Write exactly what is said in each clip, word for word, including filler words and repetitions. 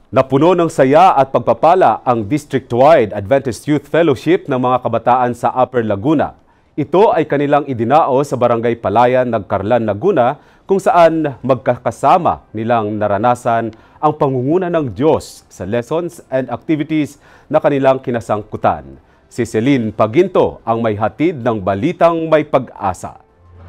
Napuno ng saya at pagpapala ang district-wide Adventist Youth Fellowship ng mga kabataan sa Upper Laguna. Ito ay kanilang idinao sa Barangay Palayan, Nagcarlan, Laguna, kung saan magkakasama nilang naranasan ang pangunguna ng Diyos sa lessons and activities na kanilang kinasangkutan. Si Celine Paginto ang may hatid ng balitang may pag-asa.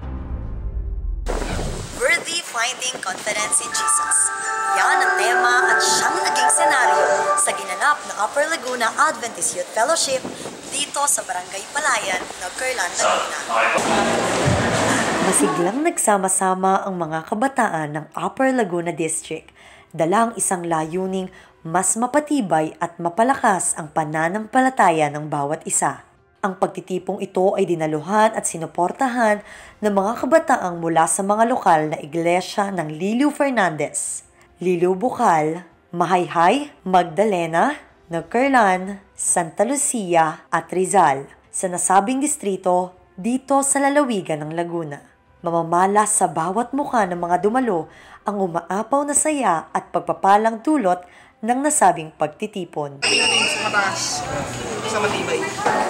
Worthy Finding Confidence in Jesus. Yan ang tema at siyang naging senaryo sa ginanap ng Upper Laguna Adventist Youth Fellowship dito sa Barangay Palayan, Nagcarlan, Laguna. Masiglang nagsama-sama ang mga kabataan ng Upper Laguna District, dalang isang layuning mas mapatibay at mapalakas ang pananampalataya ng bawat isa. Ang pagtitipong ito ay dinaluhan at sinuportahan ng mga kabataang mula sa mga lokal na iglesia ng Liliw Fernandez, Liliw Bukal, Mahayhay, Magdalena, Nagcarlan, Santa Lucia at Rizal sa nasabing distrito dito sa lalawigan ng Laguna. Mamamala sa bawat mukha ng mga dumalo ang umaapaw na saya at pagpapalang dulot ng nasabing pagtitipon. Sa mataas, sa matibay.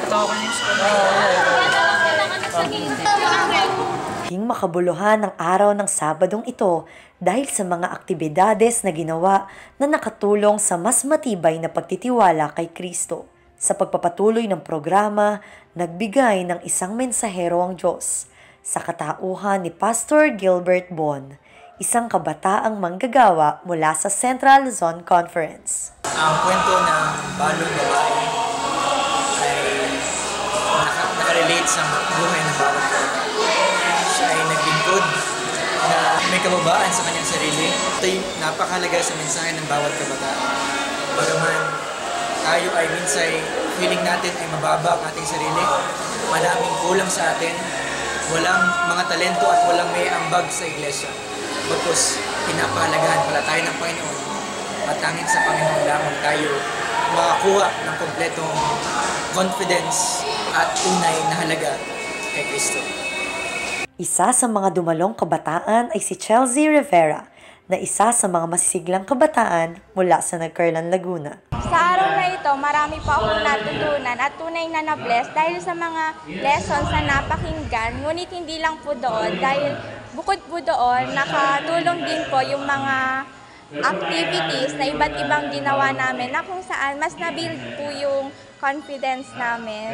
Hing makabuluhan ang araw ng Sabadong ito dahil sa mga aktibidades na ginawa na nakatulong sa mas matibay na pagtitiwala kay Kristo. Sa pagpapatuloy ng programa, nagbigay ng isang mensahero ang Diyos sa katauhan ni Pastor Gilbert Bon, isang kabataang manggagawa mula sa Central Luzon Conference. Ang kwento ng balong babae ay naka, nakarelate sa buhay ng bawat bata. Siya ay naglingkod na may kababaan sa kanyang sarili. Ito ay napakahalaga sa mensahe ng bawat kabataan. Bagaman tayo ay minsay feeling natin ay mababa ang ating sarili, maraming kulang sa atin, walang mga talento at walang may ambag sa iglesia. Bagkus, pinapahalagahan pala tayo ng Panginoon. Matangin sa Panginoon lamang tayo makakuha ng kompletong confidence at tunay na halaga kay Kristo. Isa sa mga dumalong kabataan ay si Chelsea Rivera, na isa sa mga masisiglang kabataan mula sa Nagcarlan, Laguna. Sa araw na ito, marami pa akong natutunan at tunay na na-bless dahil sa mga lessons na napakinggan. Ngunit hindi lang po doon dahil bukod po doon, nakatulong din po yung mga activities na iba't ibang ginawa namin na kung saan mas nabuild po yung confidence namin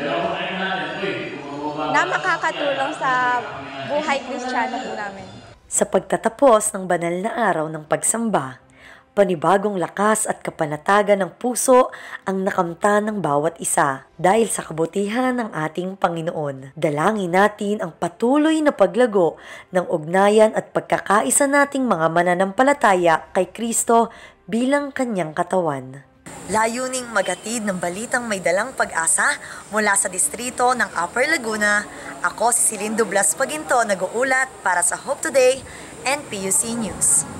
na makakatulong sa buhay Kristiyano po namin. Sa pagtatapos ng banal na araw ng pagsamba, panibagong lakas at kapanatagan ng puso ang nakamtan ng bawat isa dahil sa kabutihan ng ating Panginoon. Dalangin natin ang patuloy na paglago ng ugnayan at pagkakaisa nating mga mananampalataya kay Kristo bilang kanyang katawan. Layuning maghatid ng balitang may dalang pag-asa mula sa distrito ng Upper Laguna. Ako si Celine Blas Paginto, nag-uulat para sa Hope Today and P U C News.